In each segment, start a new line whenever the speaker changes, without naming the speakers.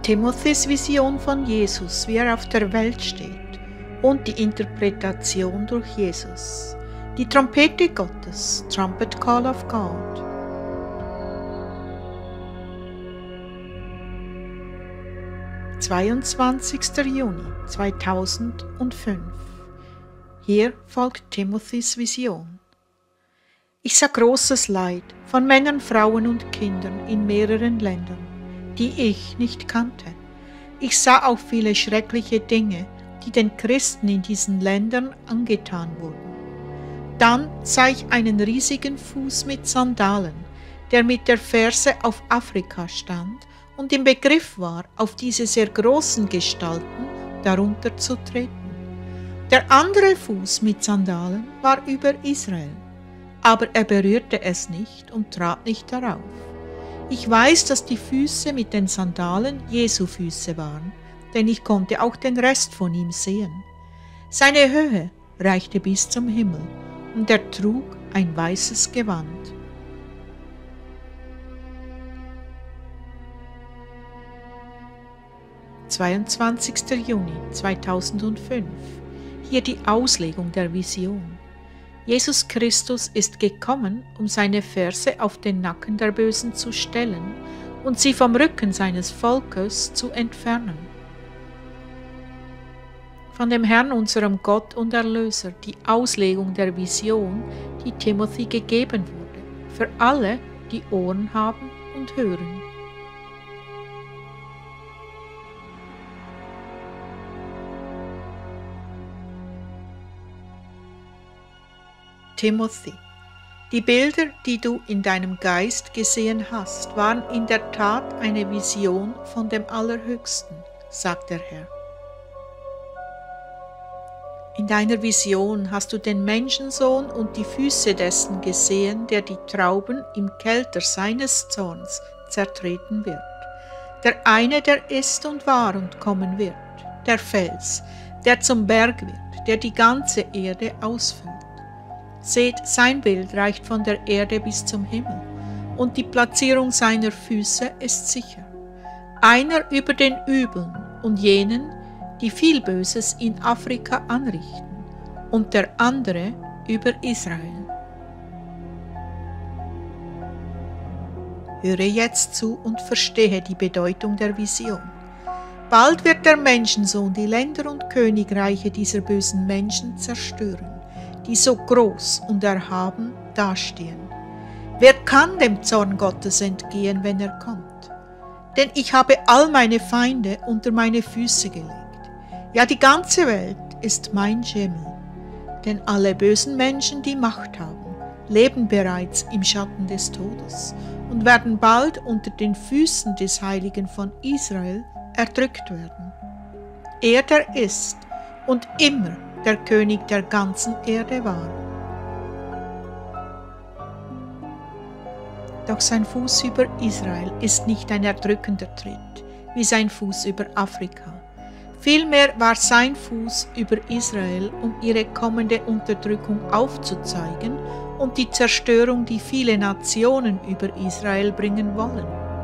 Timothys Vision von Jesus, wie er auf der Welt steht, und die Interpretation durch Jesus. Die Trompete Gottes, Trumpet Call of God. »22. Juni 2005. Hier folgt Timothys Vision. Ich sah großes Leid von Männern, Frauen und Kindern in mehreren Ländern, die ich nicht kannte. Ich sah auch viele schreckliche Dinge, die den Christen in diesen Ländern angetan wurden. Dann sah ich einen riesigen Fuß mit Sandalen, der mit der Ferse auf Afrika stand und im Begriff war, auf diese sehr großen Gestalten darunter zu treten. Der andere Fuß mit Sandalen war über Israel, aber er berührte es nicht und trat nicht darauf. Ich weiß, dass die Füße mit den Sandalen Jesu Füße waren, denn ich konnte auch den Rest von ihm sehen. Seine Höhe reichte bis zum Himmel, und er trug ein weißes Gewand. »22. Juni 2005. Hier die Auslegung der Vision. Jesus Christus ist gekommen, um seine Ferse auf den Nacken der Bösen zu stellen und sie vom Rücken seines Volkes zu entfernen. Von dem Herrn, unserem Gott und Erlöser, die Auslegung der Vision, die Timothy gegeben wurde, für alle, die Ohren haben und hören. Timothy, die Bilder, die du in deinem Geist gesehen hast, waren in der Tat eine Vision von dem Allerhöchsten, sagt der Herr. In deiner Vision hast du den Menschensohn und die Füße dessen gesehen, der die Trauben im Kelter seines Zorns zertreten wird. Der eine, der ist und war und kommen wird, der Fels, der zum Berg wird, der die ganze Erde ausfüllt. Seht, sein Bild reicht von der Erde bis zum Himmel, und die Platzierung seiner Füße ist sicher. Einer über den Übeln und jenen, die viel Böses in Afrika anrichten, und der andere über Israel. Höre jetzt zu und verstehe die Bedeutung der Vision. Bald wird der Menschensohn die Länder und Königreiche dieser bösen Menschen zerstören, die so groß und erhaben dastehen. Wer kann dem Zorn Gottes entgehen, wenn er kommt? Denn ich habe all meine Feinde unter meine Füße gelegt. Ja, die ganze Welt ist mein Schemel. Denn alle bösen Menschen, die Macht haben, leben bereits im Schatten des Todes und werden bald unter den Füßen des Heiligen von Israel erdrückt werden. Er, der ist und immer der König der ganzen Erde war. Doch sein Fuß über Israel ist nicht ein erdrückender Tritt, wie sein Fuß über Afrika. Vielmehr war sein Fuß über Israel, um ihre kommende Unterdrückung aufzuzeigen und die Zerstörung, die viele Nationen über Israel bringen wollen.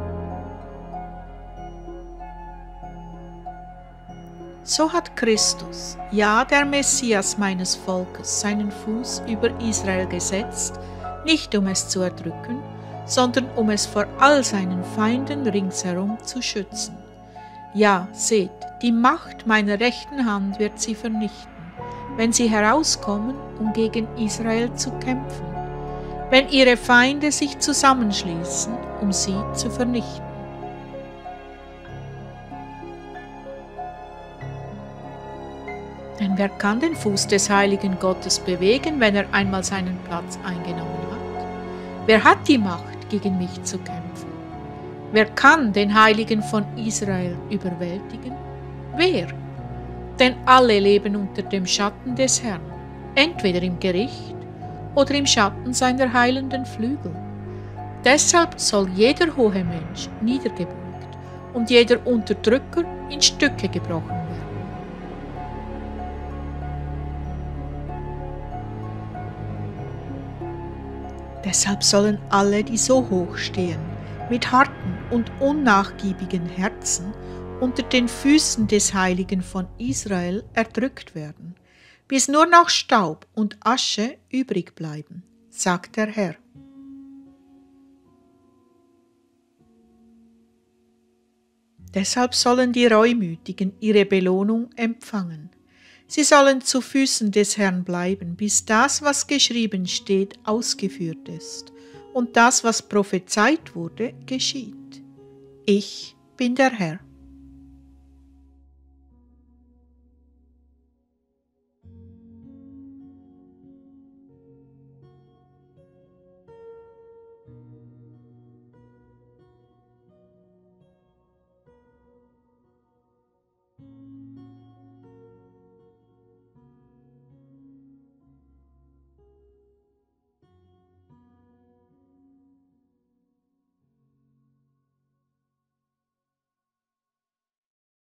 So hat Christus, ja der Messias meines Volkes, seinen Fuß über Israel gesetzt, nicht um es zu erdrücken, sondern um es vor all seinen Feinden ringsherum zu schützen. Ja, seht, die Macht meiner rechten Hand wird sie vernichten, wenn sie herauskommen, um gegen Israel zu kämpfen, wenn ihre Feinde sich zusammenschließen, um sie zu vernichten. Denn wer kann den Fuß des heiligen Gottes bewegen, wenn er einmal seinen Platz eingenommen hat? Wer hat die Macht, gegen mich zu kämpfen? Wer kann den Heiligen von Israel überwältigen? Wer? Denn alle leben unter dem Schatten des Herrn, entweder im Gericht oder im Schatten seiner heilenden Flügel. Deshalb soll jeder hohe Mensch niedergebeugt und jeder Unterdrücker in Stücke gebrochen werden. Deshalb sollen alle, die so hoch stehen, mit harten und unnachgiebigen Herzen unter den Füßen des Heiligen von Israel erdrückt werden, bis nur noch Staub und Asche übrig bleiben, sagt der Herr. Deshalb sollen die Reumütigen ihre Belohnung empfangen. Sie sollen zu Füßen des Herrn bleiben, bis das, was geschrieben steht, ausgeführt ist und das, was prophezeit wurde, geschieht. Ich bin der Herr.